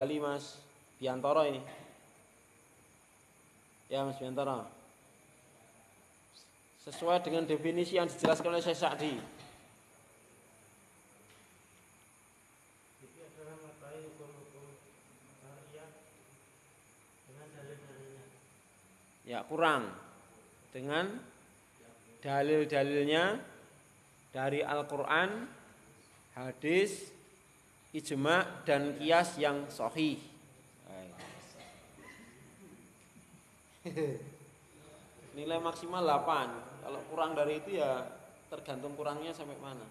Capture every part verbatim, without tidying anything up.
kali Mas Biantoro ini. Ya Mas Biantoro. Sesuai dengan definisi yang dijelaskan oleh Syekh Sa'di. Itu adalah mengetahui hukum-hukum syariat dengan dalil-dalilnya. Ya kurang. Dengan dalil-dalilnya dari Al-Quran, hadis, ijma' dan qiyas yang sahih. Nilai maksimal delapan. Kalau kurang dari itu ya tergantung kurangnya sampai mana.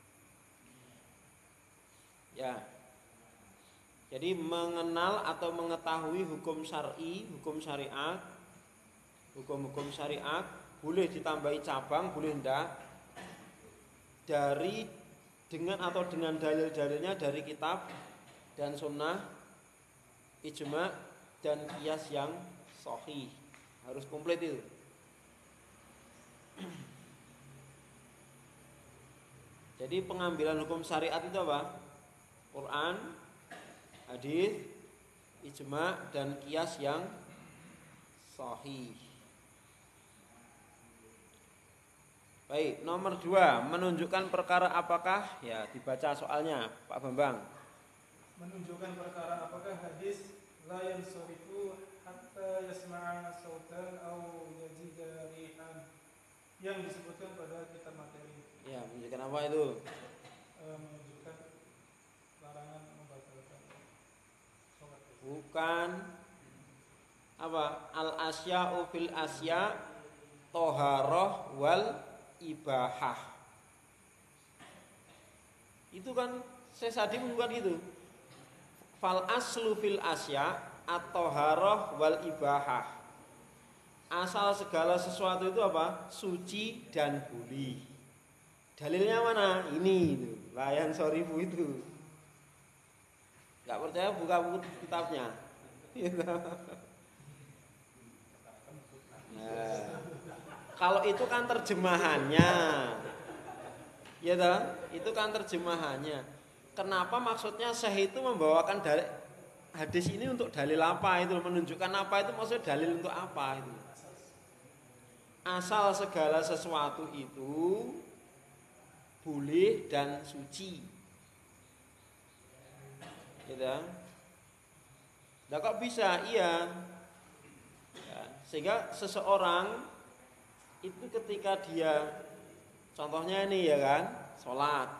Ya. Jadi mengenal atau mengetahui hukum syar'i, hukum syariat, hukum-hukum syariat boleh ditambahi cabang, boleh enggak, dari dengan atau dengan dalil-dalilnya dari kitab dan sunnah, ijma' dan qiyas yang sahih. Harus komplit itu. Jadi pengambilan hukum syariat itu apa? Quran, hadis, ijma' dan qiyas yang sahih. Baik, nomor dua, menunjukkan perkara apakah? Ya, dibaca soalnya, Pak Bambang. Menunjukkan perkara apakah hadis la yansarifu hatta yasma'a sautan au yajida rihan yang disebutkan pada kitab materi. Ya, menunjukkan apa itu? E, menunjukkan larangan membatalkan sholat. Bukan apa? Al asya'u fil asya' toharoh wal ibahah. Itu kan Sesadi bukan gitu. Fal aslu fil asya' at-toharoh wal ibahah. Asal segala sesuatu itu apa? Suci dan boleh. Dalilnya mana? Ini itu. Layan sorifu itu. Gak percaya buka buku kitabnya. Nah, kalau itu kan terjemahannya. Ya toh? Itu kan terjemahannya. Kenapa maksudnya Syekh itu membawakan dalil hadis ini untuk dalil apa itu? Menunjukkan apa itu maksudnya dalil untuk apa itu? Asal segala sesuatu itu boleh dan suci. Gitu. Nah, kok bisa? Iya. Ya, sehingga seseorang itu ketika dia contohnya ini ya kan, sholat,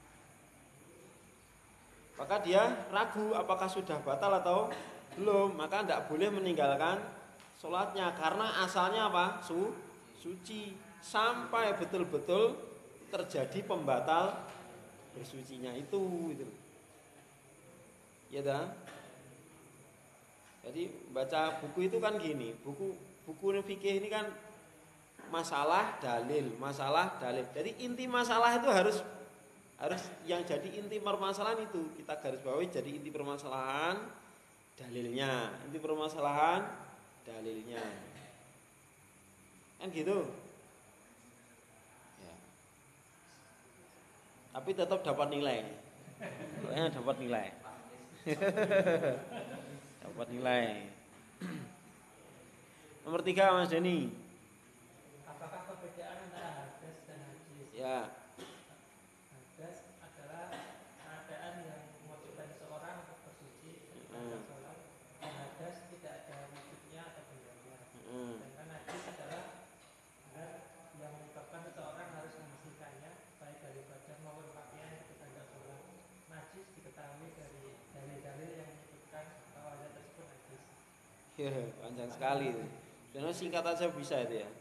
maka dia ragu apakah sudah batal atau belum, maka tidak boleh meninggalkan sholatnya karena asalnya apa? Su suci sampai betul-betul terjadi pembatal bersucinya itu, itu. Ya dah. Jadi baca buku itu kan gini, buku buku fikih ini kan masalah dalil, masalah dalil. Jadi inti masalah itu harus harus yang jadi inti permasalahan itu kita garis bawahi, jadi inti permasalahan dalilnya, inti permasalahan dalilnya. Kan gitu. Ya. Tapi tetap dapat nilai. Pokoknya dapat nilai. Dapat nilai. Nomor tiga Mas Deni. Apakah perbedaan antara hadas dan najis? Ya. Hadas adalah keadaan yang mewajibkan seseorang untuk bersuci ketika Hmm. sholat. Dan hadas tidak ada wujudnya atau bentuknya. Hmm. Sedangkan najis adalah hal yang menyebabkan seseorang harus membersihkannya baik dari badan maupun pakaian ketika sholat. Najis diketahui dari dalil-dalil yang menyebutkan bahwa hal tersebut najis. Ya, panjang sekali itu. Karena singkat aja bisa itu ya.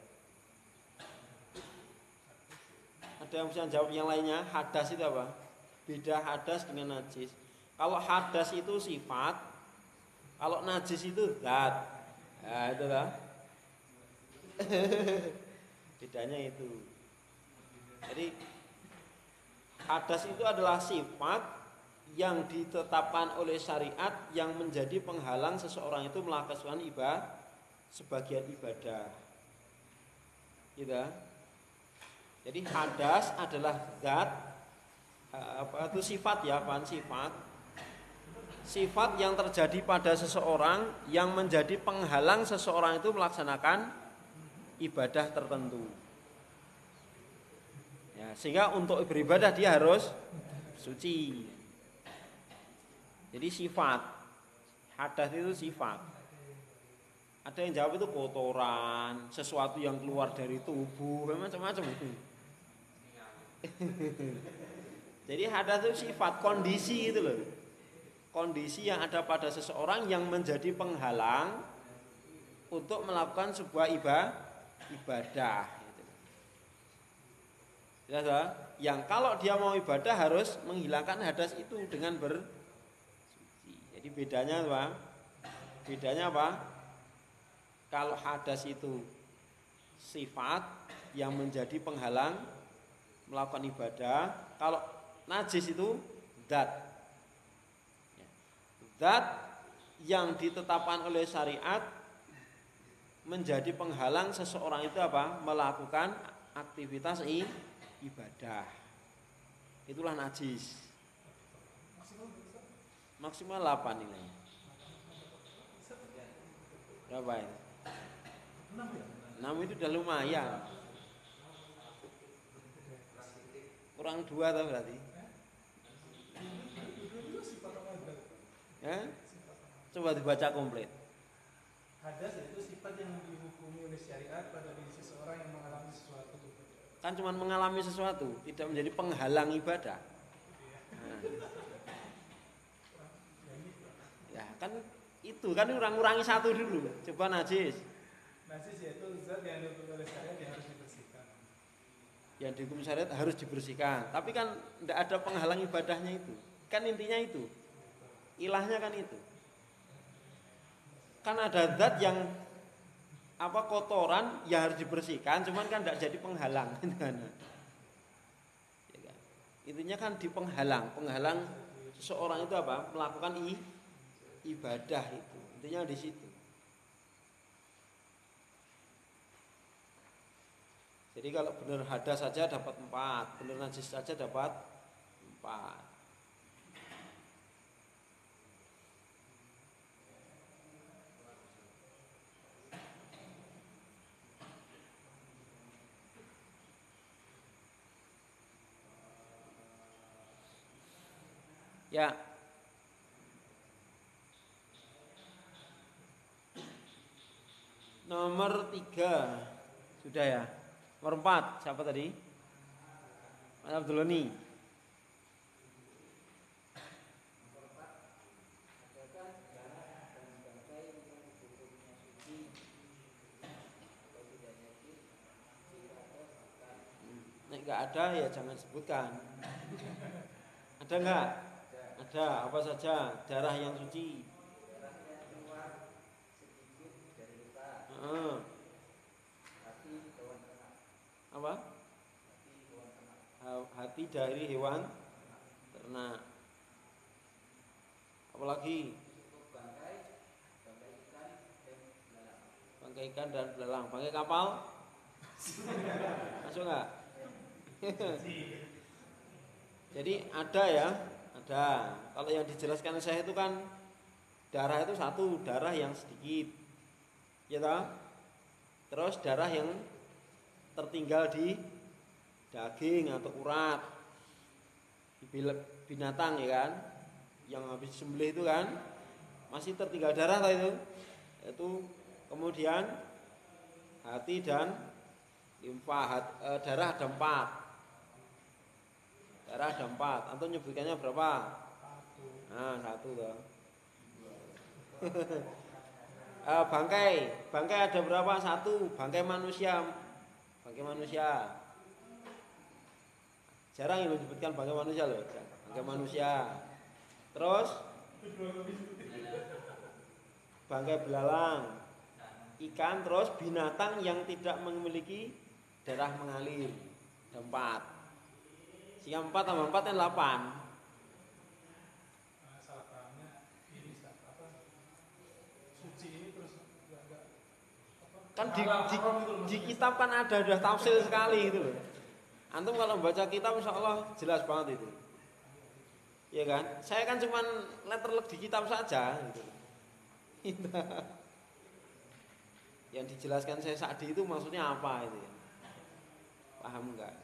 Ada yang bisa jawab yang lainnya? Hadas itu apa? Beda hadas dengan najis. Kalau hadas itu sifat, kalau najis itu zat. Nah, itu lah. Bedanya itu. Jadi hadas itu adalah sifat yang ditetapkan oleh syariat yang menjadi penghalang seseorang itu melakukan ibadah, sebagian ibadah. Gitu. Jadi hadas adalah zat, apa itu sifat ya, apaan sifat sifat yang terjadi pada seseorang yang menjadi penghalang seseorang itu melaksanakan ibadah tertentu. Ya, sehingga untuk beribadah dia harus suci. Jadi sifat hadas itu sifat. Ada yang jawab itu kotoran, sesuatu yang keluar dari tubuh, macam-macam itu. Jadi hadas itu sifat, kondisi itu loh. Kondisi yang ada pada seseorang yang menjadi penghalang untuk melakukan sebuah ibadah. Jelas ya? Yang kalau dia mau ibadah harus menghilangkan hadas itu dengan bersuci. Jadi bedanya apa? Bedanya apa? Kalau hadas itu sifat yang menjadi penghalang melakukan ibadah, kalau najis itu zat. Zat yang ditetapkan oleh syariat menjadi penghalang seseorang itu apa? Melakukan aktivitas ibadah. Itulah najis. Maksimal delapan nilainya. Berapa ini? enam itu udah lumayan. Kurang dua atau berarti? Ya? Coba dibaca komplit. Hadas itu sifat yang dihukumi oleh syariat pada diri seseorang yang mengalami sesuatu. Kan cuma mengalami sesuatu, tidak menjadi penghalang ibadah. Nah. Ya kan itu kan kurang-kurangi satu dulu. Coba najis. Najis yaitu zat yang dihukumi oleh syariat yang harus dibersihkan. Yang dihukum syariat harus dibersihkan. Tapi kan tidak ada penghalang ibadahnya itu. Kan intinya itu. Ilahnya kan itu. Kan ada zat yang apa kotoran ya harus dibersihkan, cuman kan tidak jadi penghalang. Ya kan? Intinya kan di penghalang, penghalang seseorang itu apa? Melakukan i, ibadah itu. Intinya di situ. Jadi kalau benar hadas saja dapat empat, benar najis saja dapat empat. Ya. Nomor tiga sudah ya. Nomor empat siapa tadi? Mas Abdulani. Nek nggak ada ya jangan sebutkan. Ada nggak? Ada apa saja darah yang suci. Uh. Apa? Hati dari hewan ternak. Apalagi bangkai ikan dan belalang. Bangkai kapal masuk nggak? Jadi ada ya, ada. Kalau yang dijelaskan saya itu kan darah itu satu, darah yang sedikit, ya toh? Terus darah yang tertinggal di daging atau urat di binatang ya kan, yang habis sembelih itu kan masih tertinggal darah lah itu. Itu kemudian hati dan limfa. Hat, e, darah ada empat. Darah ada empat. Antum nyebutkannya berapa? Satu. Nah satu toh. e, bangkai, bangkai ada berapa? Satu. Bangkai manusia. Bangkai manusia. Jarang yang menyebutkan bangkai manusia loh. Bangkai manusia. Terus bangkai belalang, ikan, terus binatang yang tidak memiliki darah mengalir. Ada empat. Sehingga empat tambah empat kan delapan. Kan di, di, di kitab kan ada udah tafsir sekali gitu loh. Antum kalau membaca kitab insya Allah jelas banget itu. Ya kan? Saya kan cuman letterlek di kitab saja gitu. Yang dijelaskan saya Sa'di itu maksudnya apa itu ya? Paham enggak?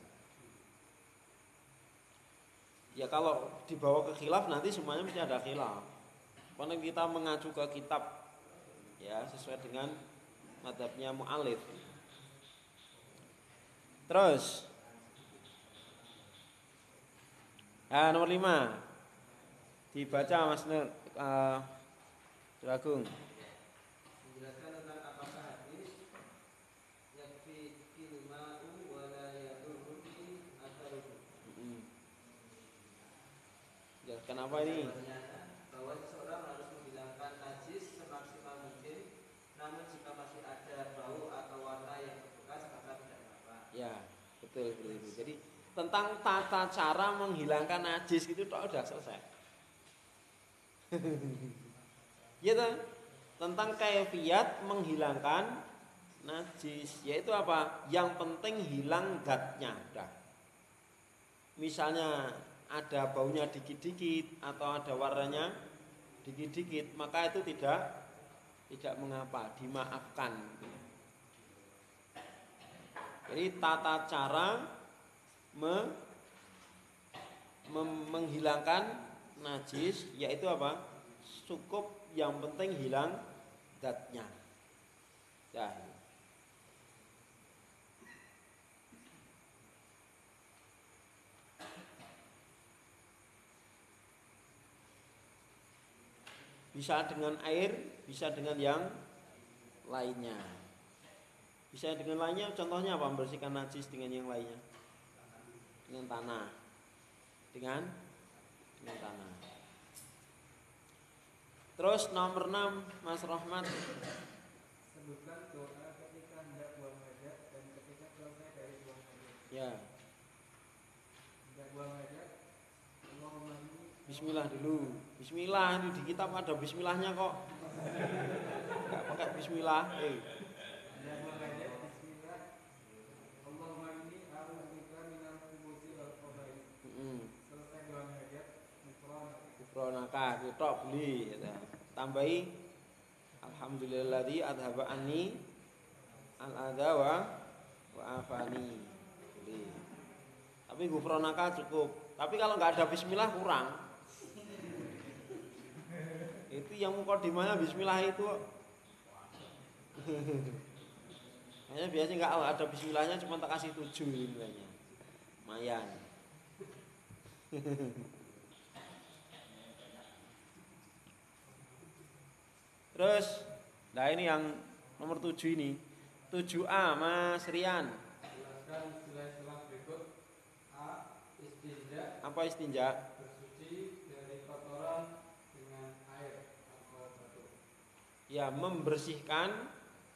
Ya kalau dibawa ke khilaf nanti semuanya mesti ada khilaf. Karena kita mengacu ke kitab ya sesuai dengan madzhabnya mu'allif. Terus nah, nomor lima dibaca Mas Nur uh, Agung. Menjelaskan tentang apakah hadis yakfi kilma'u wa la yadurru bi atharuhu. Heeh. Jelaskan apa ini? Bahwa seseorang harus menghilangkan najis semaksimal mungkin, namun jika masih ada bau atau warna yang bekas maka tidak apa-apa. Ya, betul betul itu. Jadi tentang tata cara menghilangkan najis itu tok udah selesai. Ya toh? Tentang kaifiat menghilangkan najis, yaitu apa? Yang penting hilang zatnya, udah. Misalnya ada baunya dikit-dikit atau ada warnanya dikit-dikit, maka itu tidak tidak mengapa, dimaafkan. Jadi tata cara me, mem, menghilangkan najis yaitu apa? Cukup yang penting hilang zatnya. Ya. Bisa dengan air, bisa dengan yang lainnya. Bisa dengan lainnya, contohnya apa? Membersihkan najis dengan yang lainnya. Dengan tanah. Dengan dengan tanah. Terus nomor enam, Mas Rahmat. Sebutkan doa ketika hendak buang hajat dan ketika selesai dari buang hajat. Ya. Hendak buang hajat, Allahumma inni Bismillah dulu. Bismillah ini di kitab ada bismillahnya kok. Enggak pakai bismillah. Eh. hendak buang hajat, bismillah. Allahumma inni a'udzubika minal khubuthi wal khaba'ith. Heeh. Selesai buang hajat, mufranaka. Kufronaka kita beli ya. Tambahi alhamdulilladzi adhaba anni al adza wa wa afani. Beli. Tapi gufronaka cukup. Tapi kalau nggak ada bismillah kurang. Itu yang mukadimahnya bismillah itu. Hanya biasanya nggak ada bismillahnya cuma tak kasih tujuh nilainya. Lumayan. Terus, nah ini yang nomor tujuh ini, tujuh A Mas Rian. Jelaskan istilah-istilah berikut. A. Istinja, Apa istinja? bersuci dari kotoran dengan air atau batu. Ya membersihkan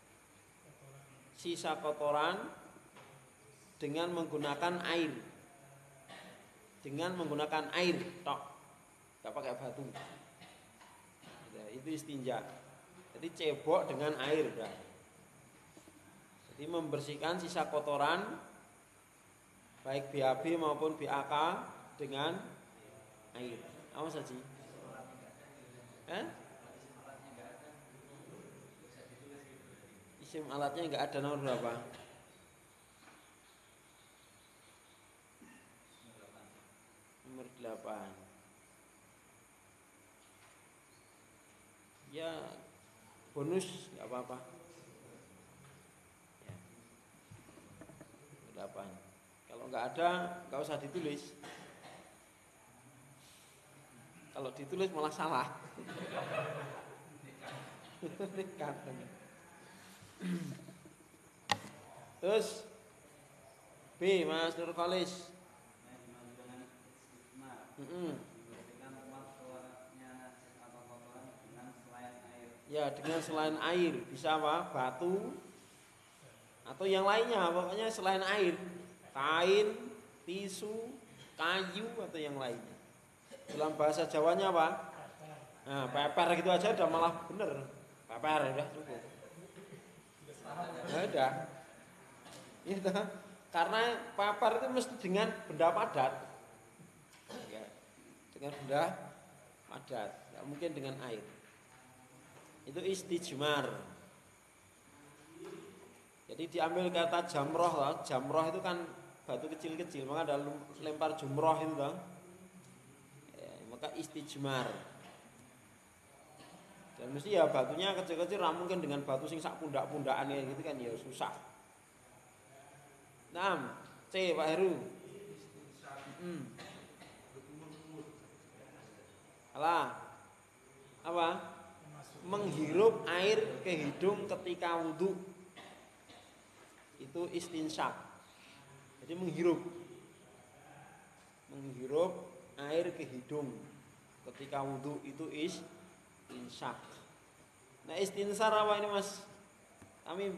sisa kotoran dengan menggunakan air, dengan menggunakan air, tok, nggak pakai batu. Ya, itu istinja. Jadi cebok dengan air, dah. Jadi membersihkan sisa kotoran baik B A B maupun B A K dengan air. Apa saja? Eh? Isim alatnya enggak ada, nomor berapa? Nomor delapan. Ya bonus enggak apa-apa. Ya. delapan. Kalau enggak ada, enggak usah ditulis. Kalau ditulis malah salah. Terus B Mas Nur Khalis. Mm-mm. Ya dengan selain air, bisa apa? Batu atau yang lainnya, pokoknya selain air, kain, tisu, kayu atau yang lainnya. Dalam bahasa Jawanya apa? Nah, peper gitu aja udah malah bener. Peper udah cukup. Ya udah. Itu karena papar itu mesti dengan benda padat. Ya. dengan benda padat, nggak mungkin dengan air. Itu istijmar. Jadi diambil kata jamroh lah. Jamroh itu kan batu kecil-kecil, maka ada lempar jumroh itu kan. Ya, maka istijmar. Dan mesti ya batunya kecil-kecil, ra mungkin dengan batu sing sak pundak-pundakan gitu kan ya susah. Nah, C Pak Heru. Hmm. Alah. Apa? Menghirup air ke hidung ketika wudhu. Itu istinsyak. Jadi menghirup Menghirup air ke hidung ketika wudhu itu istinsyak. Nah istinsar apa ini Mas Amim?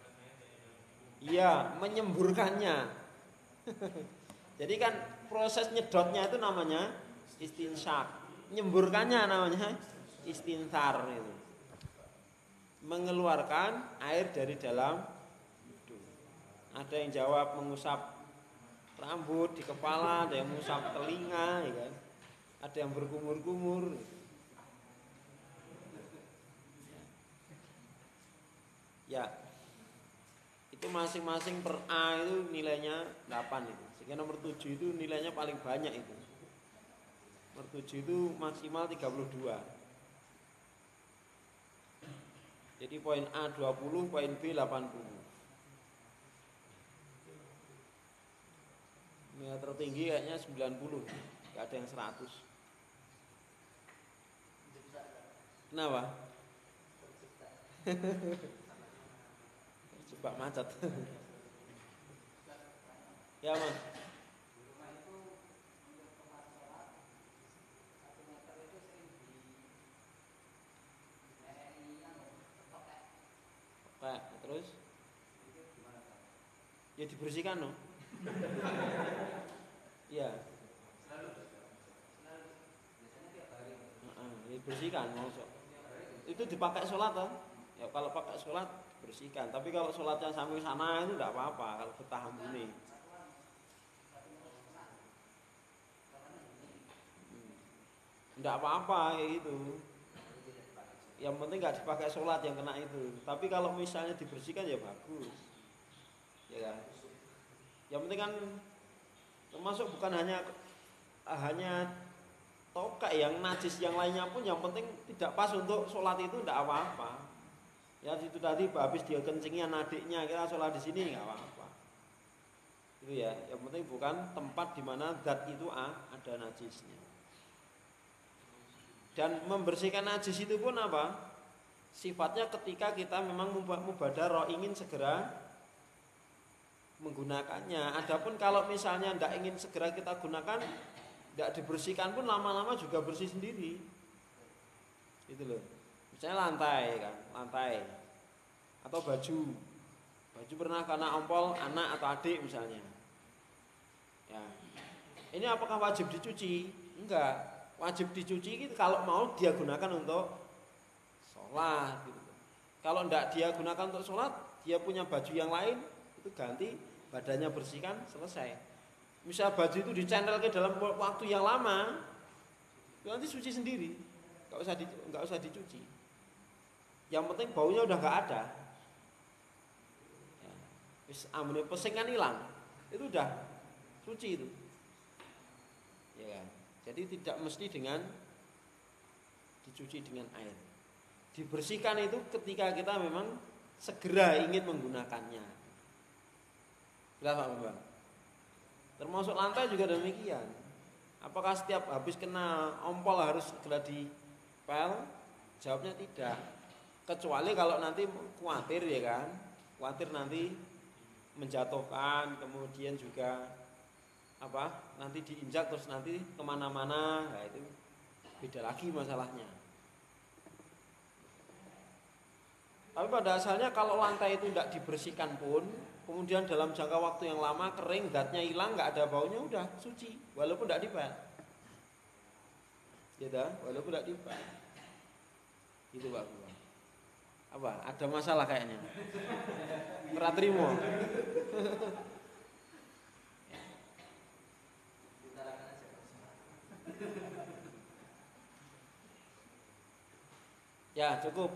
Iya, menyemburkannya. Jadi kan proses nyedotnya itu namanya istinsyak, nyemburkannya namanya istinsar itu. Mengeluarkan air dari dalam hidung. Ada yang jawab mengusap rambut di kepala, ada yang mengusap telinga, ya kan? Ada yang berkumur-kumur. Ya. Itu masing-masing per A itu nilainya delapan itu. Sehingga nomor tujuh itu nilainya paling banyak itu. Nomor tujuh itu maksimal tiga puluh dua. Jadi poin A dua puluh, poin B delapan puluh. Nilai tertinggi kayaknya sembilan puluh. Enggak ada yang seratus. Kenapa? Coba macet. Ya Mas. Oke, terus? Ya dibersihkan loh. Iya. Heeh, dibersihkan maksud. Itu dipakai sholat toh? Ya kalau pakai sholat bersihkan. Tapi kalau sholatnya sampai sana itu tidak apa-apa kalau betah hambune. Tidak apa-apa kayak gitu. Yang penting nggak dipakai sholat yang kena itu. Tapi kalau misalnya dibersihkan ya bagus. Ya kan? Yang penting kan termasuk bukan hanya hanya toka yang najis, yang lainnya pun yang penting tidak pas untuk sholat itu tidak apa-apa. Ya itu tadi habis dia kencingin adiknya, kita sholat di sini nggak apa-apa. Itu ya, yang penting bukan tempat di mana zat itu ah, ada najisnya. Dan membersihkan najis itu pun apa? Sifatnya ketika kita memang mubadarah ingin segera menggunakannya. Adapun kalau misalnya tidak ingin segera kita gunakan, tidak dibersihkan pun lama-lama juga bersih sendiri. Itu loh. Misalnya lantai kan, lantai atau baju, baju pernah kena ompol anak atau adik misalnya. Ya, ini apakah wajib dicuci? Enggak, wajib dicuci itu kalau mau dia gunakan untuk sholat. Gitu. Kalau enggak dia gunakan untuk sholat, dia punya baju yang lain itu ganti, badannya bersihkan, selesai. Misal baju itu dicendel ke dalam waktu yang lama, nanti suci sendiri, enggak usah di, enggak usah dicuci. Yang penting baunya udah nggak ada. Ya. Wis ambune pesing kan hilang. Itu udah suci itu. Ya kan? Jadi tidak mesti dengan dicuci dengan air. Dibersihkan itu ketika kita memang segera ingin menggunakannya. Berapa Bang? Termasuk lantai juga demikian. Apakah setiap habis kena ompol harus segera dipel? Jawabnya tidak. Kecuali kalau nanti khawatir ya kan, khawatir nanti menjatuhkan, kemudian juga apa nanti diinjak terus nanti kemana-mana, nah itu beda lagi masalahnya. Tapi pada asalnya kalau lantai itu tidak dibersihkan pun, kemudian dalam jangka waktu yang lama kering, zatnya hilang, nggak ada baunya, udah suci, walaupun tidak dipel, ya dah, walaupun tidak dipel, itu Pak. Apa? Ada masalah kayaknya. Ora trimo. Utarakan aja. Ya, cukup.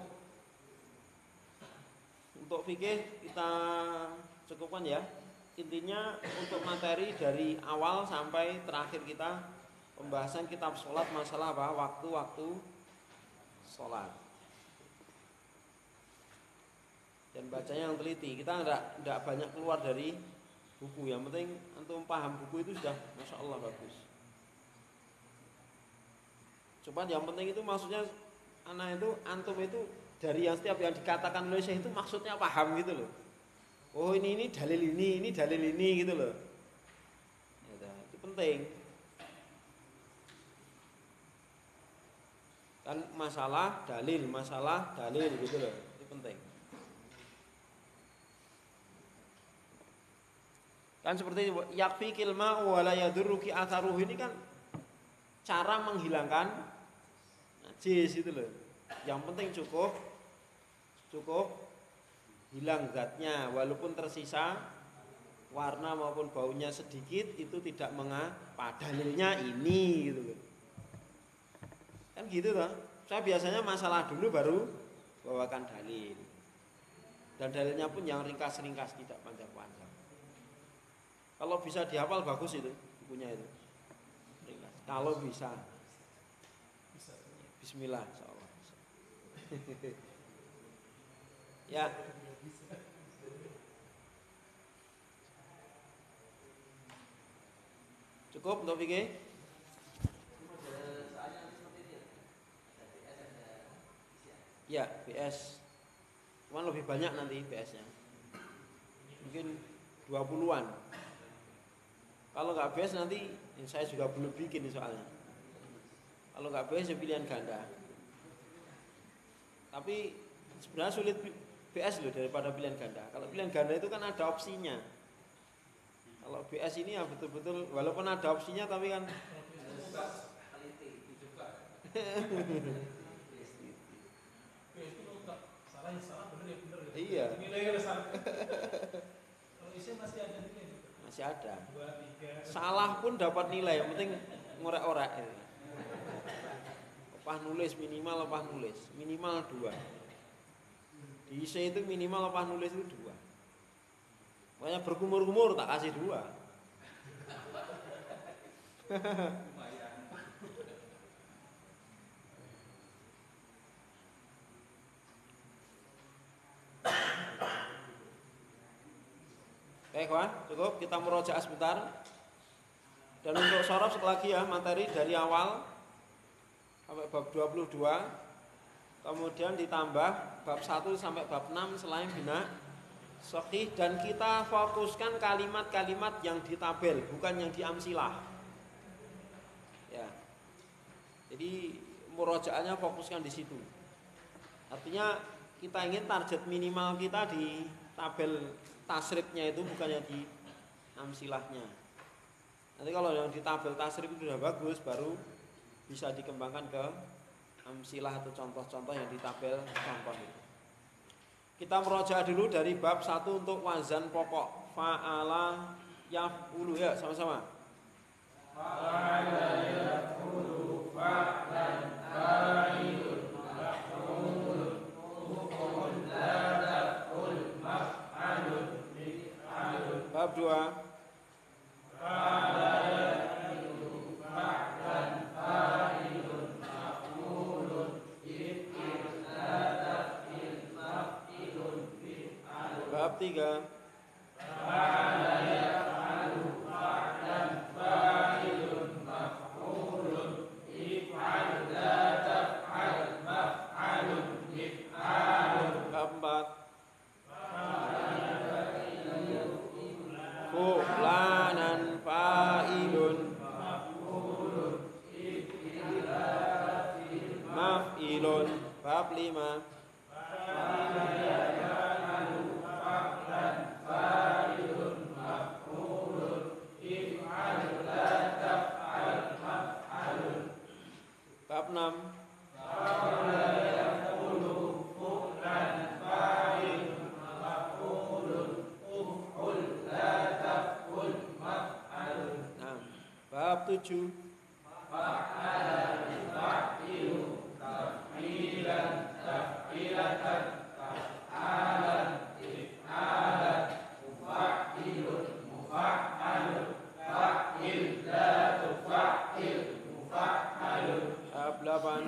Untuk fikih kita cukupkan ya. Intinya untuk materi dari awal sampai terakhir kita pembahasan kitab sholat, masalah apa? Waktu-waktu sholat. Dan bacanya yang teliti. Kita enggak, enggak banyak keluar dari buku. Yang penting antum paham buku itu sudah Masya Allah bagus. Coba yang penting itu maksudnya anak itu, antum itu dari yang setiap yang dikatakan oleh Syekh itu maksudnya paham gitu loh. Oh ini ini dalil ini, ini dalil ini gitu loh. Ya, itu penting. Kan masalah dalil, masalah dalil gitu loh. Itu penting. Kan seperti yakfi kilma wala yadurruki atharuh ini kan cara menghilangkan najis itu loh. Yang penting cukup cukup hilang zatnya, walaupun tersisa warna maupun baunya sedikit itu tidak mengapa. Dalilnya ini gitu loh. Kan gitu toh. Saya biasanya masalah dulu baru bawakan dalil. Dan dalilnya pun yang ringkas-ringkas, tidak panjang-panjang. Kalau bisa dihafal bagus itu bukunya itu. Ringkas. Kalau bisa. Bismillah insyaallah. Ya. Cukup untuk fikih? Ya, B S. Cuman lebih banyak nanti B S-nya. Mungkin dua puluhan. Kalau nggak B S nanti saya juga belum bikin soalnya. Kalau nggak B S ya pilihan ganda. Tapi sebenarnya sulit B S loh daripada pilihan ganda. Kalau pilihan ganda itu kan ada opsinya. Kalau B S ini ya betul-betul walaupun ada opsinya tapi kan iya. Masih ada. Salah pun dapat nilai, yang penting ngorek-orek. Opah nulis minimal opah nulis, minimal dua. Di I C itu minimal opah nulis itu dua. Makanya berkumur-kumur tak kasih dua. Oke kawan, cukup kita merojaah sebentar. Dan untuk sorof sekali lagi ya, materi dari awal sampai bab dua puluh dua, kemudian ditambah bab satu sampai bab enam selain bina sahih, dan kita fokuskan kalimat-kalimat yang di tabel, bukan yang di amsilah. Ya. Jadi murojaahnya fokuskan di situ. Artinya kita ingin target minimal kita di tabel tasrifnya itu bukannya di amsilahnya. Nanti kalau yang di tabel tasrif itu sudah bagus, baru bisa dikembangkan ke amsilah atau contoh-contoh yang di tabel contoh itu. Kita merojaah dulu dari bab satu untuk wazan pokok. Fa'ala yaf'ulu, ya sama-sama. Fa'ala yaf'ulu fa'lan fa'ilun maf'ulun uf'ul la taf'ul maf'alun mif'alun. Bab dua. Fa'ala yaf'ulu fa'lan fa'ilun maf'ulun if'il la taf'il maf'ilun mif'alun. Bab tiga. Fa'ala yaf'alu fa'lan fa'ilun maf'ulun if'al la taf'al maf'alun mif'alun. Bab empat. Fulanan fa'ilun maf'ulun if'il la taf'il maf'ilun. Bab lima. Fa'ala yaf'alu fa'lan fa'ilun maf'ulun if'al la taf'al maf'alun. Bab enam. Fa'ala yaf'ulu fu'lan fa'ilun maf'ulun uf'ul la taf'ul maf'alun. Nah, bab tujuh. Fa'ala yaf'ilu taf'ilan Tahap delapan.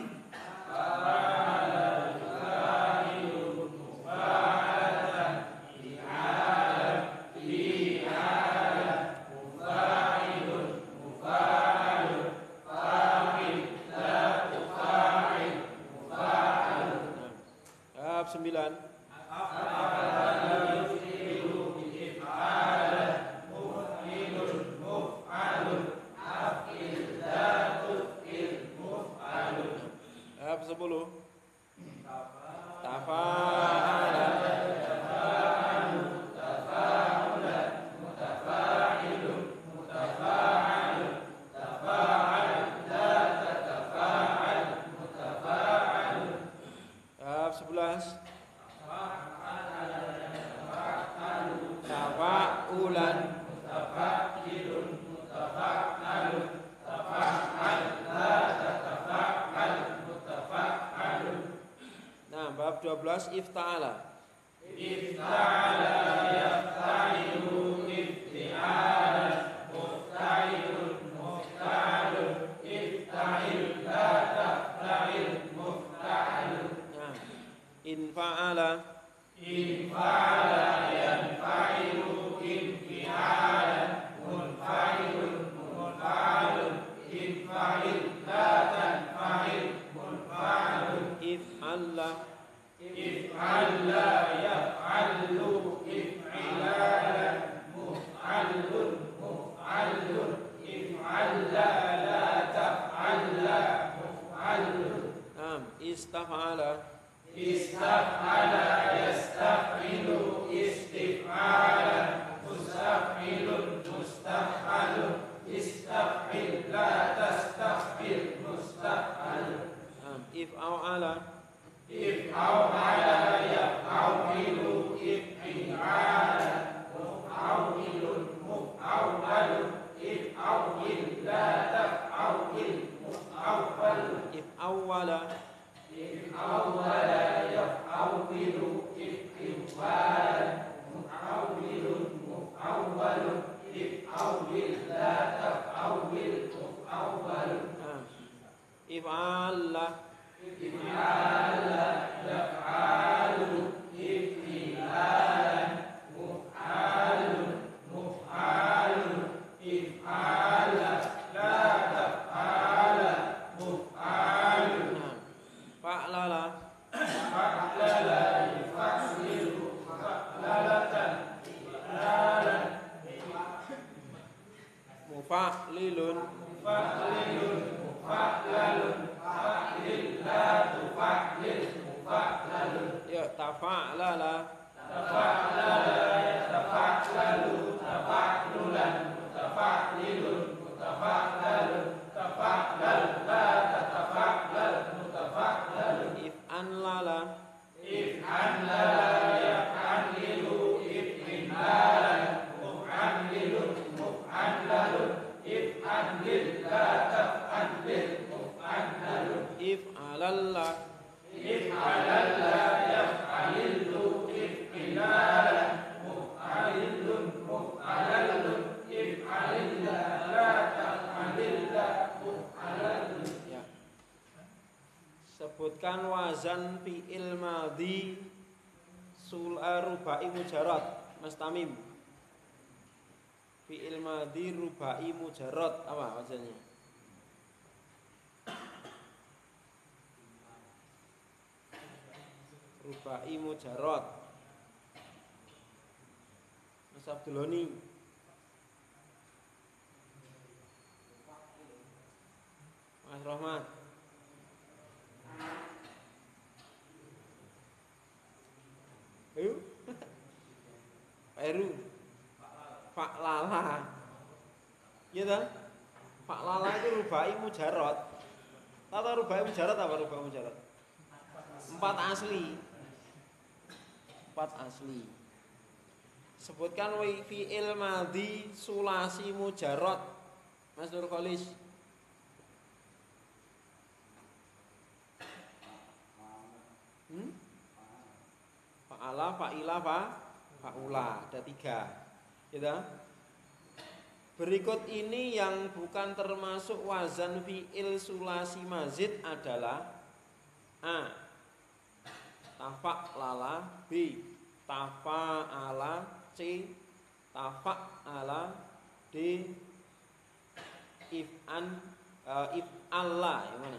Tahap sembilan. Tahap sepuluh. Tafa'ala. Tahap sebelas. Tafa'ulan. Nah, bab dua belas ifta'ala. Nah, infa'ala. If'alla. Naam, istaf'ala. Naam, if'au'ala. If'awwala. Naam, if'alla. Naam, fa'lala. Mufa'lilun. Ya, tafa'lala. If'anlala. If'alalla. Ya. Sebutkan wazan fi'il madhi sul rubai mujarrad, Mas Tamim. Fi'il madhi rubai mujarrad apa wazannya? Rubai mujarrad. Mas Abduloni. Mas Rahmat. Ayo. Peru. Pak Lala. Iya kan? Pak Lala itu rubai mujarrad. Tahu rubai mujarrad apa rubai mujarrad? Empat asli. Empat asli. Sebutkan wa fi'il madhi sulasi mujarrad. Mas Nur Kholis. Hmm? fa'ala, fa'ila, fa, fa'ula. Ada tiga. Gitu. Berikut ini yang bukan termasuk wazan fi'il sulasi mazid adalah A. Tafa'lala, B. Tafa'ala, C. Tafa'ala, D. If'an, uh, if'alla, yang mana?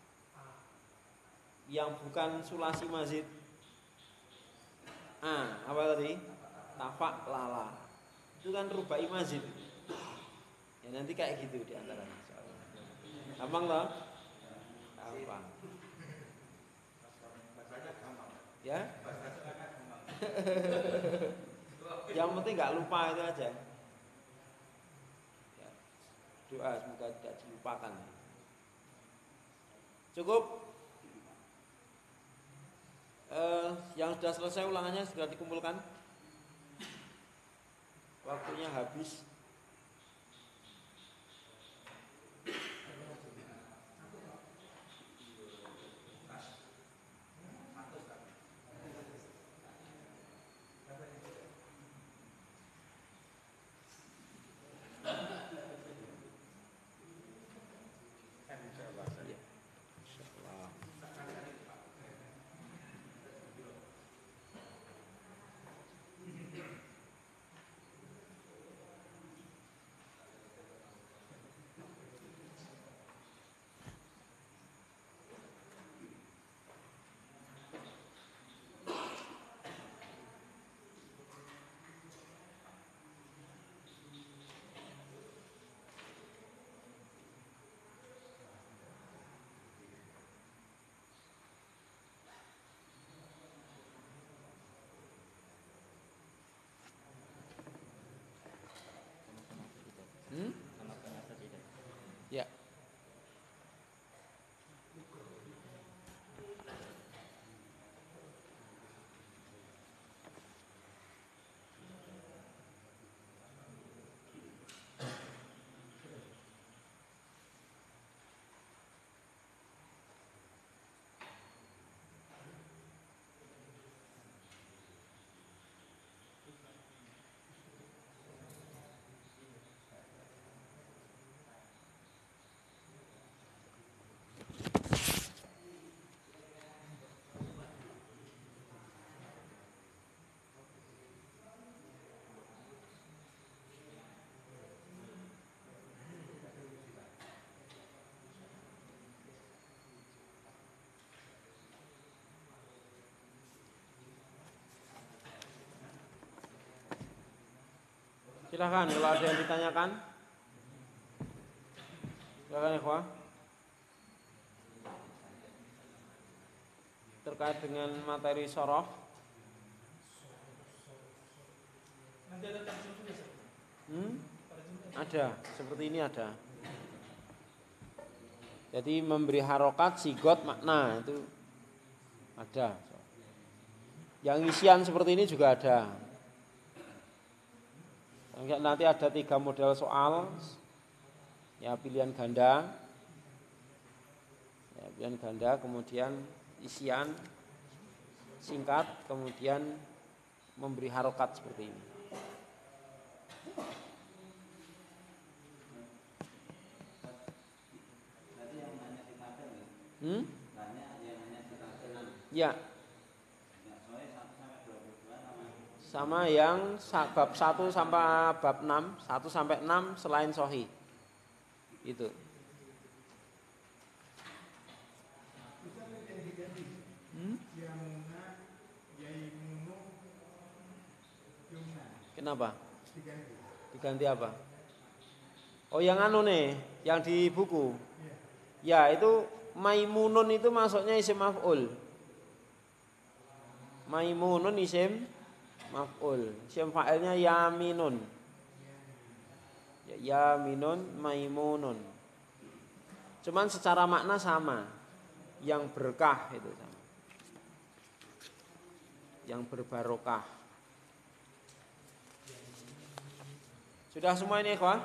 Yang bukan sulasi mazid. A. Apa tadi? Tafa'lala. Itu kan rubai mazid. Ya nanti kayak gitu di antaranya. Gampang toh? Gampang. Ya? Yang penting nggak lupa itu aja. Ya. Doa semoga tidak dilupakan. Cukup. Eh, yang sudah selesai ulangannya segera dikumpulkan. Waktunya habis. Hmm? Ya. Silakan kalau ada yang ditanyakan. Silakan ikhwah. Terkait dengan materi sorof. Nanti ada terjemahnya. Hmm? Ada, seperti ini ada. Jadi memberi harokat sigot makna itu ada. Yang isian seperti ini juga ada. Nanti ada tiga model soal, ya pilihan ganda, ya, pilihan ganda, kemudian isian singkat, kemudian memberi harokat seperti ini. Hmm? Ya. Sama yang bab satu sampai bab enam, satu sampai enam selain sahih. Itu. Hmm? Kenapa? Diganti apa? Oh yang anu nih, yang di buku. Ya itu Maimunun itu masuknya isim maf'ul. Maimunun isim maf'ul. Isim fa'ilnya yaminun. Ya, yaminun maimunun. Cuman secara makna sama. Yang berkah itu sama. Yang berbarokah. Sudah semua ini ikhwah?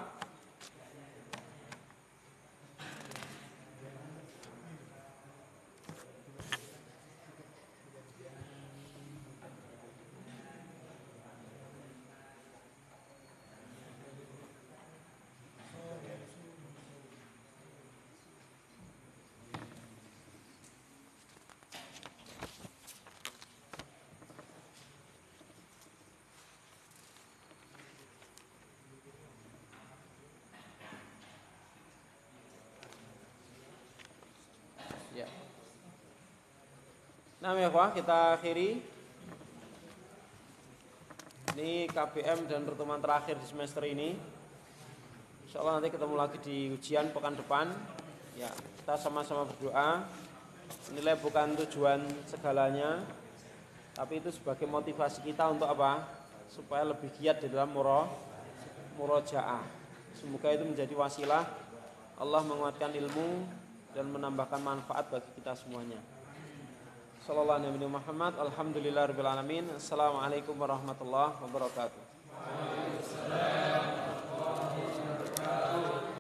Nah, ya Pak, kita akhiri. Ini K B M dan pertemuan terakhir di semester ini. Insya Allah nanti ketemu lagi di ujian pekan depan. Ya, kita sama-sama berdoa. Nilai bukan tujuan segalanya, tapi itu sebagai motivasi kita untuk apa? Supaya lebih giat di dalam muro, murojaah. Semoga itu menjadi wasilah Allah menguatkan ilmu dan menambahkan manfaat bagi kita semuanya. Sallallahu alaihi Muhammad. Alhamdulillahirabbil alamin. Assalamualaikum warahmatullahi wabarakatuh.